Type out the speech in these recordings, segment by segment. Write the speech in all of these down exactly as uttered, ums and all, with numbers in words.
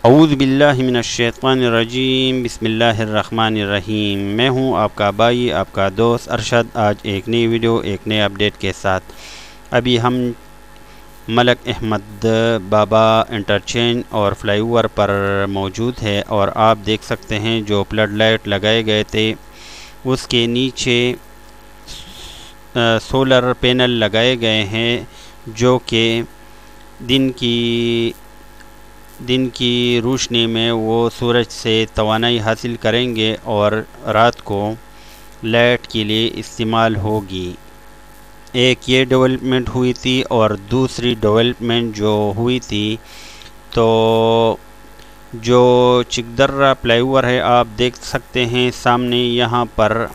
اعوذ باللہ من الشیطان الرجیم، بسم اللہ الرحمن الرحیم۔ میں ہوں آپ کا بھائی، آپ کا دوست ارشد، آج ایک نئی ویڈیو ایک نئے اپڈیٹ کے ساتھ۔ ابھی ہم ملک احمد بابا انٹرچینج اور فلائی اوور پر موجود ہے، اور آپ دیکھ سکتے ہیں جو فلڈ لائٹ لگائے گئے تھے اس کے نیچے سولر پینل لگائے گئے ہیں جو کہ دن کی دن کی روشنی میں وہ سورج سے توانائی حاصل کریں گے اور رات کو لائٹ کے لیے استعمال ہوگی۔ ایک یہ ڈیولپمنٹ ہوئی تھی، اور دوسری ڈیولپمنٹ جو ہوئی تھی تو جو چکدرہ فلائی اوور ہے، آپ دیکھ سکتے ہیں سامنے یہاں پر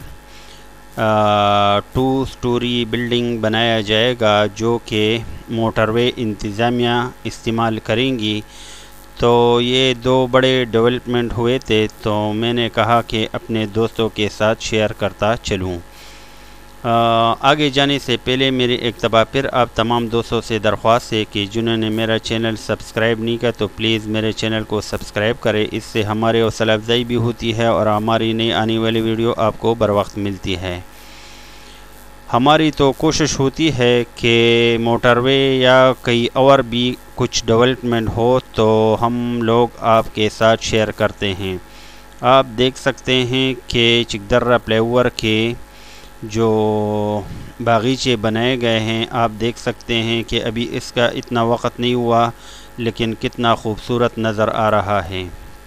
ٹو سٹوری بلڈنگ بنایا جائے گا جو کہ موٹر وے انتظامیہ استعمال کریں گی۔ تو یہ دو بڑے ڈیولپمنٹ ہوئے تھے، تو میں نے کہا کہ اپنے دوستوں کے ساتھ شیئر کرتا چلوں۔ آگے جانے سے پہلے میری ایک دفعہ پھر آپ تمام دوستوں سے درخواست ہے کہ جنہوں نے میرا چینل سبسکرائب نہیں کیا تو پلیز میرے چینل کو سبسکرائب کریں، اس سے ہمارے حوصلہ افزائی بھی ہوتی ہے اور ہماری نئی آنے والی ویڈیو آپ کو بروقت ملتی ہے۔ ہماری تو کوشش ہوتی ہے کہ موٹر وے یا کئی اور بھی کچھ ڈیولپمنٹ ہو تو ہم لوگ آپ کے ساتھ شیئر کرتے ہیں۔ آپ دیکھ سکتے ہیں کہ چکدرہ فلائی اوور کے جو باغیچے بنائے گئے ہیں، آپ دیکھ سکتے ہیں کہ ابھی اس کا اتنا وقت نہیں ہوا لیکن کتنا خوبصورت نظر آ رہا ہے۔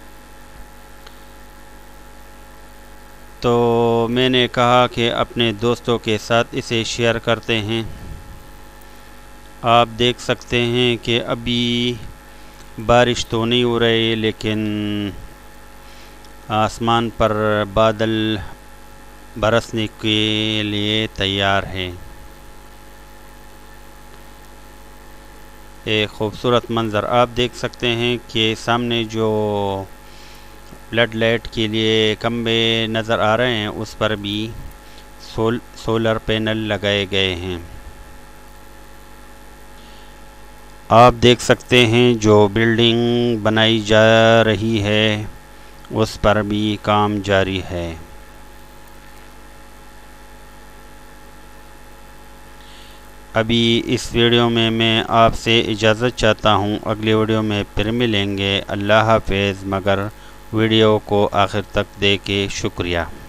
تو میں نے کہا کہ اپنے دوستوں کے ساتھ اسے شیئر کرتے ہیں۔ آپ دیکھ سکتے ہیں کہ ابھی بارش تو نہیں ہو رہی لیکن آسمان پر بادل برسنے کے لیے تیار ہے۔ ایک خوبصورت منظر آپ دیکھ سکتے ہیں کہ سامنے جو فلڈ لائٹ کے لیے کھمبے نظر آ رہے ہیں اس پر بھی سول سولر پینل لگائے گئے ہیں۔ آپ دیکھ سکتے ہیں جو بلڈنگ بنائی جا رہی ہے اس پر بھی کام جاری ہے۔ ابھی اس ویڈیو میں میں آپ سے اجازت چاہتا ہوں، اگلی ویڈیو میں پھر ملیں گے۔ اللہ حافظ، مگر ویڈیو کو آخر تک دیکھے شکریہ۔